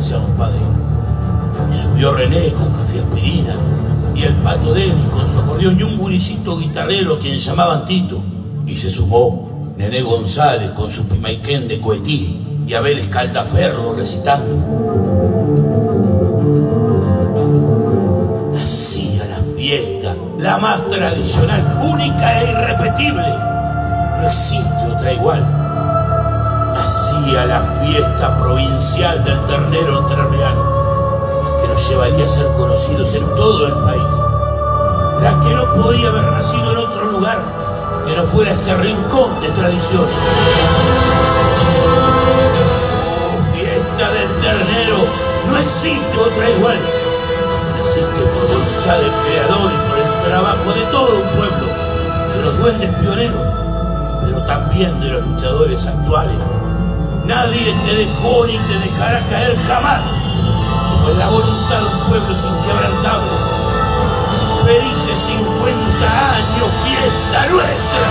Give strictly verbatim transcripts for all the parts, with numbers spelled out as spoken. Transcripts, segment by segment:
decían los padrinos. Y subió René con café aspirina, y el Pato Denis con su acordeón, y un guricito guitarrero quien llamaban Tito. Y se sumó Nené González con su Pimaiquén de Coetí, y Abel Escaldaferro recitando. Nacía la fiesta, la más tradicional, única e irrepetible. No existe otra igual. Nacía la fiesta provincial del ternero entrerriano, que nos llevaría a ser conocidos en todo el país. La que no podía haber nacido en otro lugar que no fuera este rincón de tradiciones. Oh, fiesta del ternero, no existe otra igual. No existe por voluntad del creador y por el trabajo de todo un pueblo, de los duendes pioneros, pero también de los luchadores actuales. Nadie te dejó ni te dejará caer jamás, pues la voluntad de un pueblo es inquebrantable. Felices cincuenta años, fiesta nuestra.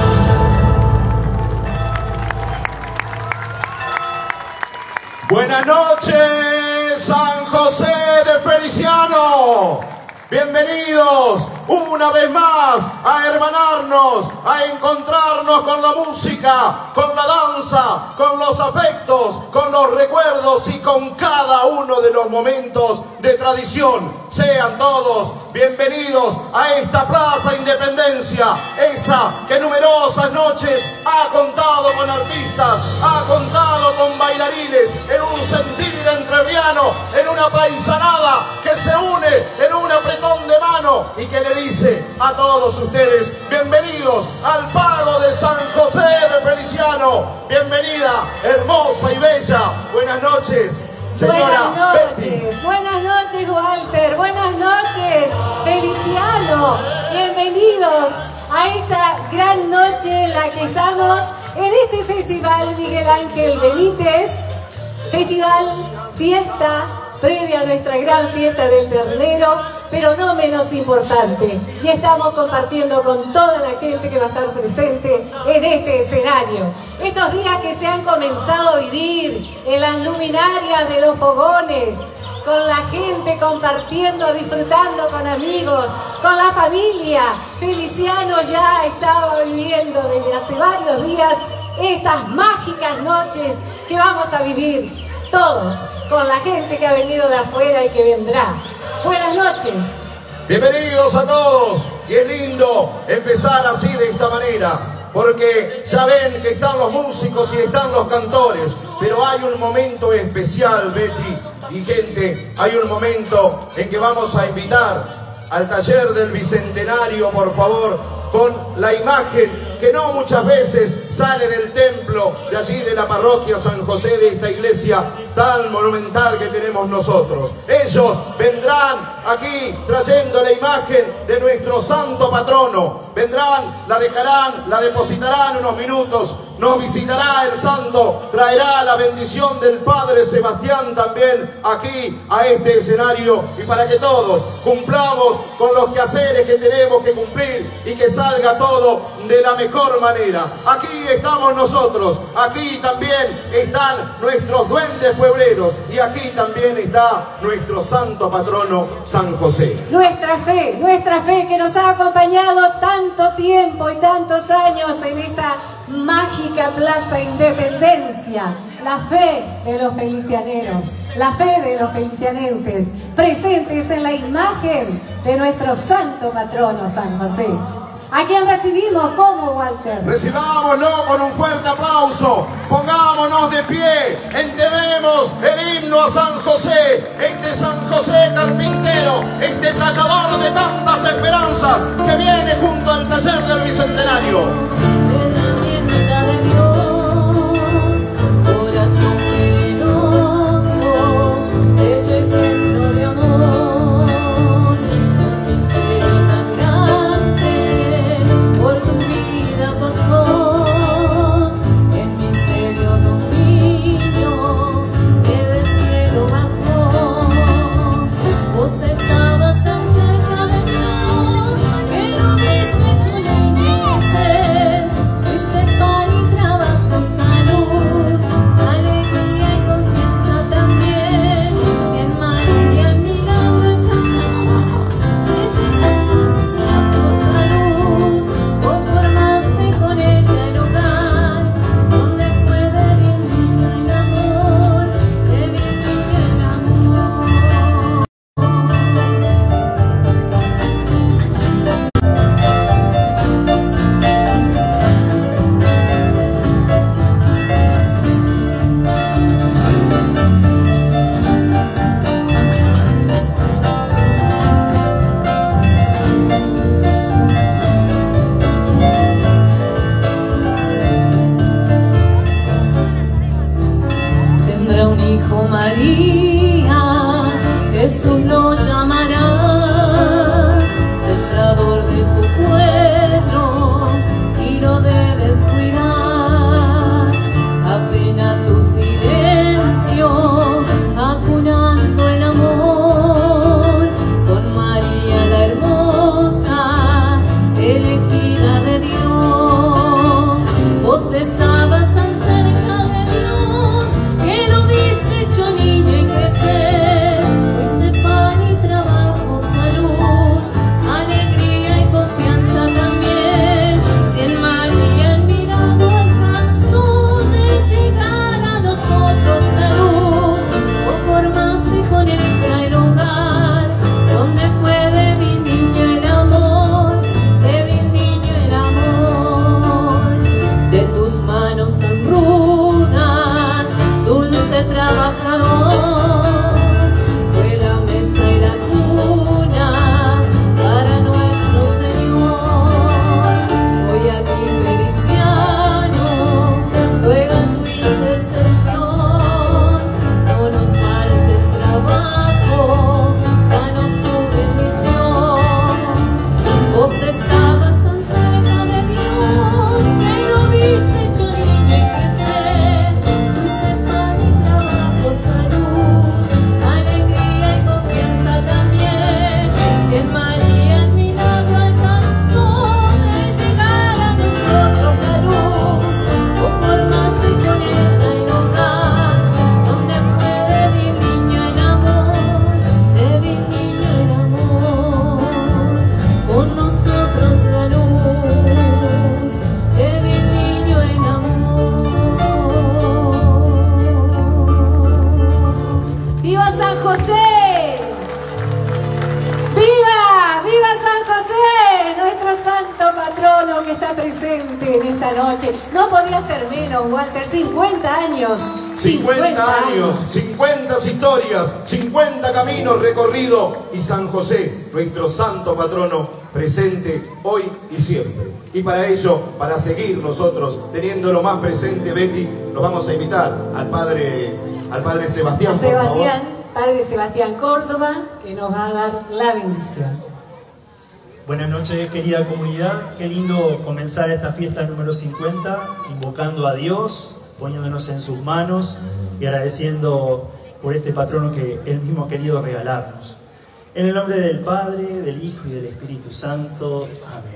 Buenas noches, San José de Feliciano. Bienvenidos una vez más a hermanarnos, a encontrarnos con la música, con la danza, con los afectos, con los recuerdos y con cada uno de los momentos de tradición. Sean todos bienvenidos a esta Plaza Independencia, esa que numerosas noches ha contado con artistas, ha contado con bailarines, en un sentir entrerriano, en una paisanada que se une en un apretón de mano y que le dice a todos ustedes: bienvenidos al pago de San José de Feliciano. Bienvenida, hermosa y bella. Buenas noches, señora Buenas noches, Betty. buenas noches, Walter, buenas noches, Feliciano. Bienvenidos a esta gran noche en la que estamos en este festival Miguel Ángel Benítez, festival fiesta previa a nuestra gran fiesta del ternero, pero no menos importante. Y estamos compartiendo con toda la gente que va a estar presente en este escenario. Estos días que se han comenzado a vivir en las luminarias de los fogones, con la gente compartiendo, disfrutando con amigos, con la familia. Feliciano ya estaba viviendo desde hace varios días estas mágicas noches que vamos a vivir todos, con la gente que ha venido de afuera y que vendrá. Buenas noches. Bienvenidos a todos. Y es lindo empezar así, de esta manera, porque ya ven que están los músicos y están los cantores, pero hay un momento especial, Betty y gente, hay un momento en que vamos a invitar al taller del Bicentenario, por favor, con la imagen que no muchas veces sale del templo de allí de la parroquia San José, de esta iglesia tan monumental que tenemos nosotros. Ellos vendrán aquí trayendo la imagen de nuestro santo patrono. Vendrán, la dejarán, la depositarán unos minutos. Nos visitará el santo, traerá la bendición del Padre Sebastián también aquí a este escenario, y para que todos cumplamos con los quehaceres que tenemos que cumplir y que salga todo de la mejor manera. Aquí estamos nosotros, aquí también están nuestros duendes puebleros y aquí también está nuestro santo patrono San José. Nuestra fe, nuestra fe que nos ha acompañado tanto tiempo y tantos años en esta mágica Plaza Independencia, la fe de los felicianeros, la fe de los felicianenses, presentes en la imagen de nuestro santo patrono San José. ¿A quién recibimos? ¿Cómo, Walter? Recibámoslo con un fuerte aplauso, pongámonos de pie, entonemos el himno a San José, este San José carpintero, este tallador de tantas esperanzas que viene junto al taller del Bicentenario. Estabas tan cerca de Dios que no viste hecho ni Jesús lo llamará, sembrador de su pueblo, y lo debes cuidar. Apena tu silencio, acunando el amor, con María la hermosa, elegida de Dios. Vos estabas tan cerca de Dios, que lo viste hecho niño y crecer. Fuiste pan y trabajo, salud, alegría y confianza también. Si en María el mirado alcanzó de llegar a nosotros la luz, o formarse con ella el hogar, donde puede mi niño el amor, de mi niño el amor. De tus manos tan rudas, dulce trabajador, fue la mesa y la cuna para nuestro Señor. Hoy aquí Feliciano ruega tu intercesión, no nos falte el trabajo, danos tu bendición. Vos estabas tan cerca de Dios, que lo viste hecho niño y crecer. Fuiste pan y trabajo, salud, alegría y confianza también. Si en María el milagro alcanzó de llegar a nosotros la luz, o formaste con ella el hogar, donde puede mi niño el amor, de mi niño el amor. Con nosotros la luz, de mi niño el amor. ¡Viva San José! ¡Viva! ¡Viva San José! Nuestro santo patrono que está presente en esta noche. No podría ser menos, Walter. cincuenta años. cincuenta años, cincuenta historias, cincuenta caminos recorridos y San José, nuestro santo patrono, presente hoy y siempre. Y para ello, para seguir nosotros teniéndolo más presente, Betty, nos vamos a invitar al padre, al padre Sebastián, por Sebastián, favor. Padre Sebastián Córdoba, que nos va a dar la bendición. Buenas noches, querida comunidad. Qué lindo comenzar esta fiesta número cincuenta, invocando a Dios, poniéndonos en sus manos y agradeciendo por este patrono que Él mismo ha querido regalarnos. En el nombre del Padre, del Hijo y del Espíritu Santo. Amén.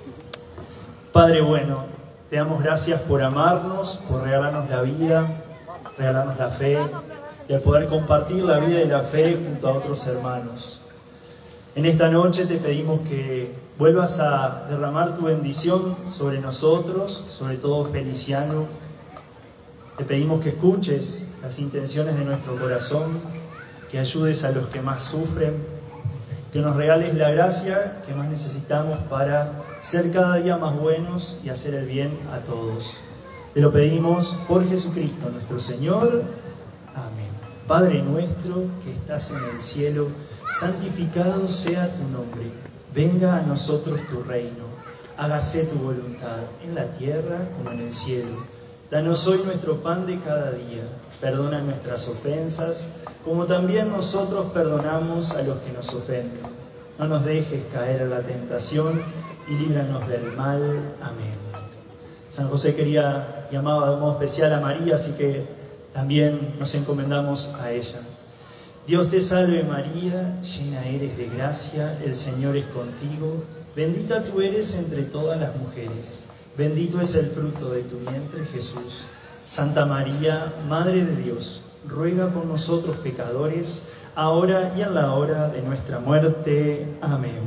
Padre bueno, te damos gracias por amarnos, por regalarnos la vida, regalarnos la fe y al poder compartir la vida y la fe junto a otros hermanos. En esta noche te pedimos que vuelvas a derramar tu bendición sobre nosotros, sobre todo Feliciano. Te pedimos que escuches las intenciones de nuestro corazón, que ayudes a los que más sufren, que nos regales la gracia que más necesitamos para ser cada día más buenos y hacer el bien a todos. Te lo pedimos por Jesucristo nuestro Señor. Amén. Padre nuestro que estás en el cielo, santificado sea tu nombre. Venga a nosotros tu reino. Hágase tu voluntad en la tierra como en el cielo. Danos hoy nuestro pan de cada día. Perdona nuestras ofensas, como también nosotros perdonamos a los que nos ofenden. No nos dejes caer en la tentación y líbranos del mal. Amén. San José quería y amaba de modo especial a María, así que también nos encomendamos a ella. Dios te salve María, llena eres de gracia, el Señor es contigo. Bendita tú eres entre todas las mujeres. Bendito es el fruto de tu vientre, Jesús. Santa María, Madre de Dios, ruega por nosotros pecadores, ahora y en la hora de nuestra muerte. Amén.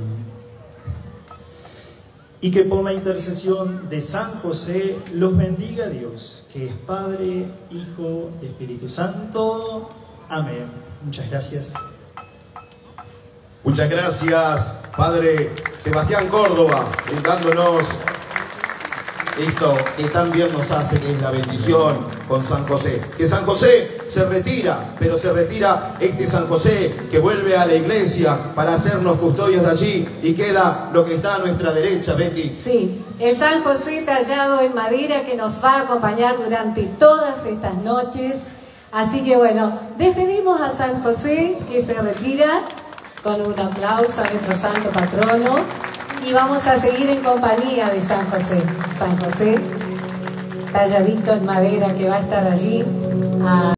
Y que por la intercesión de San José los bendiga Dios, que es Padre, Hijo y Espíritu Santo. Amén. Muchas gracias. Muchas gracias, Padre Sebastián Córdoba, brindándonos esto que tan bien nos hace, que es la bendición con San José. Que San José se retira, pero se retira este San José que vuelve a la iglesia para hacernos custodios de allí, y queda lo que está a nuestra derecha, Betty. Sí, el San José tallado en madera que nos va a acompañar durante todas estas noches, Así que bueno, despedimos a San José, que se retira con un aplauso a nuestro santo patrono, y vamos a seguir en compañía de San José. San José, talladito en madera, que va a estar allí. A